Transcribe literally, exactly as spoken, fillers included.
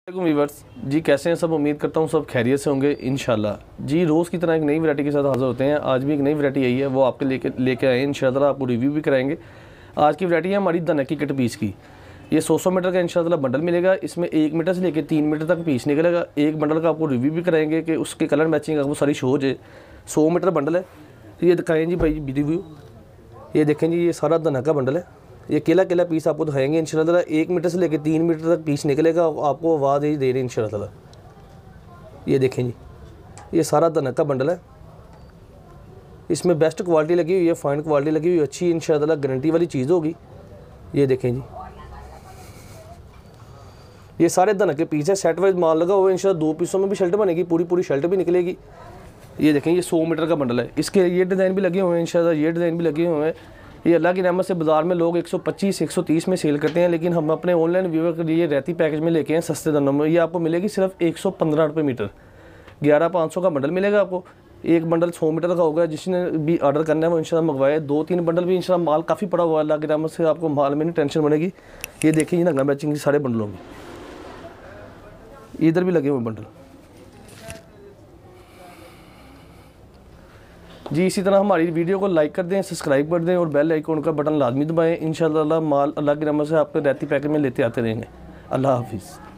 Viewers जी, कैसे हैं सब। उम्मीद करता हूँ सब खैरियत से होंगे इंशाल्लाह। जी रोज़ की तरह एक नई वैरायटी के साथ हाज़िर होते हैं। आज भी एक नई वैरायटी आई है, वो आपके लेके लेके आए हैं इंशाल्लाह। आपको रिव्यू भी कराएंगे। आज की वैरायटी है हमारी धनक की कट पीस की। ये सौ सौ मीटर का इंशाल्लाह बंडल मिलेगा। इसमें एक मीटर से लेकर तीन मीटर तक पीस निकलेगा। एक बंडल का आपको रिव्यू भी कराएंगे कि उसके कलर मैचिंग आपको सारी शो हो जाए। सौ मीटर बंडल है। ये दिखाएँ जी भाई रिव्यू। ये देखें जी, ये सारा धनक का बंडल है। ये केला केला पीस आपको दिखाएंगे इंशाल्लाह। एक मीटर से लेकर तीन मीटर तक पीस निकलेगा। आपको आवाज़ ही दे रही इंशाल्लाह। ये देखें जी, ये सारा धनक का बंडल है। इसमें बेस्ट क्वालिटी लगी हुई है, फाइन क्वालिटी लगी हुई है, अच्छी इंशाल्लाह गारंटी वाली चीज़ होगी। ये देखें जी, ये सारे धनक के पीस है। सेट वाइज माल लगा हुआ है इंशाल्लाह। दो पीसों में भी शर्ट बनेगी, पूरी पूरी शर्ट भी निकलेगी। ये देखें, ये सौ मीटर का बंडल है। इसके ये डिज़ाइन भी लगे हुए हैं इंशाल्लाह। ये डिज़ाइन भी लगे हुए हैं। ये अल्लाह की रहमत से बाज़ार में लोग एक सौ पच्चीस एक सौ तीस में सेल करते हैं, लेकिन हम अपने ऑनलाइन व्यूअर के लिए रहती पैकेज में लेके हैं सस्ते दामों में। ये आपको मिलेगी सिर्फ एक सौ पंद्रह रुपये मीटर। ग्यारह पाँच सौ का बंडल मिलेगा आपको। एक बंडल सौ मीटर का होगा। जिसने भी ऑर्डर करना है वो इंशाल्लाह मंगवाए। दो तीन बंडल भी इंशाल्लाह, माल काफ़ी पड़ा हुआ है अल्लाह की रहमत से। आपको माल में नहीं टेंशन बनेगी। ये देखिए नंगा मैचिंग सारे बंडलों में, इधर भी लगे हुए बंडल जी। इसी तरह हमारी वीडियो को लाइक कर दें, सब्सक्राइब कर दें और बेल आइकन का बटन लाजमी दबाएं। इंशाल्लाह माल अल्लाह की रहमत से आपके रहती पैकेज में लेते आते रहेंगे। अल्लाह हाफिज़।